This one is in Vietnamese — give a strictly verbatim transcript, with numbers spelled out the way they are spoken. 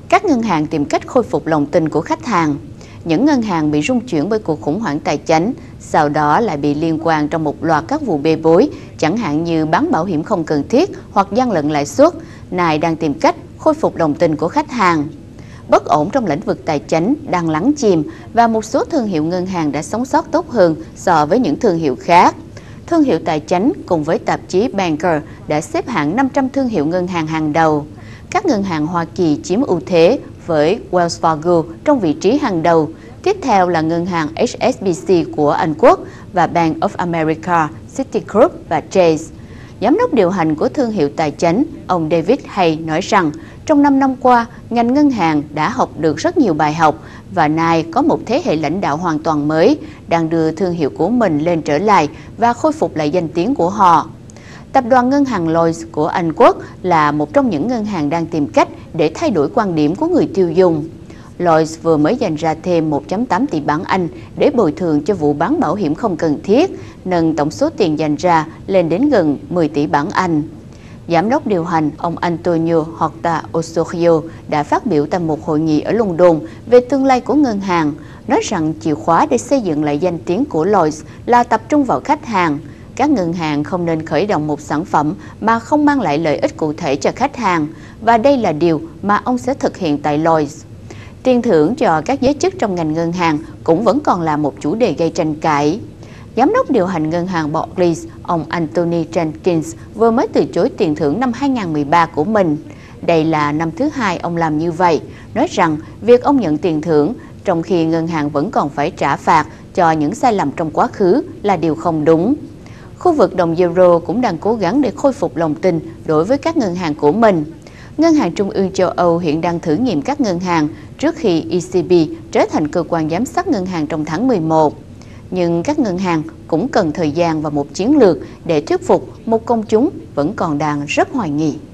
Các ngân hàng tìm cách khôi phục lòng tin của khách hàng. Những ngân hàng bị rung chuyển bởi cuộc khủng hoảng tài chính, sau đó lại bị liên quan trong một loạt các vụ bê bối, chẳng hạn như bán bảo hiểm không cần thiết hoặc gian lận lãi suất, nay đang tìm cách khôi phục lòng tin của khách hàng. Bất ổn trong lĩnh vực tài chính đang lắng chìm và một số thương hiệu ngân hàng đã sống sót tốt hơn so với những thương hiệu khác. Thương hiệu tài chính cùng với tạp chí Banker đã xếp hạng năm trăm thương hiệu ngân hàng hàng đầu. Các ngân hàng Hoa Kỳ chiếm ưu thế với Wells Fargo trong vị trí hàng đầu. Tiếp theo là ngân hàng H S B C của Anh Quốc và Bank of America, Citigroup và Chase. Giám đốc điều hành của thương hiệu tài chính, ông David Hay nói rằng trong năm năm qua, ngành ngân hàng đã học được rất nhiều bài học và nay có một thế hệ lãnh đạo hoàn toàn mới đang đưa thương hiệu của mình lên trở lại và khôi phục lại danh tiếng của họ. Tập đoàn ngân hàng Lloyds của Anh Quốc là một trong những ngân hàng đang tìm cách để thay đổi quan điểm của người tiêu dùng. Lloyds vừa mới dành ra thêm một phẩy tám tỷ bảng Anh để bồi thường cho vụ bán bảo hiểm không cần thiết, nâng tổng số tiền dành ra lên đến gần mười tỷ bảng Anh. Giám đốc điều hành ông Antonio Horta Osorio đã phát biểu tại một hội nghị ở London về tương lai của ngân hàng, nói rằng chìa khóa để xây dựng lại danh tiếng của Lloyds là tập trung vào khách hàng. Các ngân hàng không nên khởi động một sản phẩm mà không mang lại lợi ích cụ thể cho khách hàng, và đây là điều mà ông sẽ thực hiện tại Lloyds. Tiền thưởng cho các giới chức trong ngành ngân hàng cũng vẫn còn là một chủ đề gây tranh cãi. Giám đốc điều hành ngân hàng Barclays, ông Anthony Jenkins, vừa mới từ chối tiền thưởng năm hai nghìn không trăm mười ba của mình. Đây là năm thứ hai ông làm như vậy, nói rằng việc ông nhận tiền thưởng trong khi ngân hàng vẫn còn phải trả phạt cho những sai lầm trong quá khứ là điều không đúng. Khu vực đồng euro cũng đang cố gắng để khôi phục lòng tin đối với các ngân hàng của mình. Ngân hàng Trung ương châu Âu hiện đang thử nghiệm các ngân hàng trước khi E C B trở thành cơ quan giám sát ngân hàng trong tháng mười một. Nhưng các ngân hàng cũng cần thời gian và một chiến lược để thuyết phục một công chúng vẫn còn đang rất hoài nghi.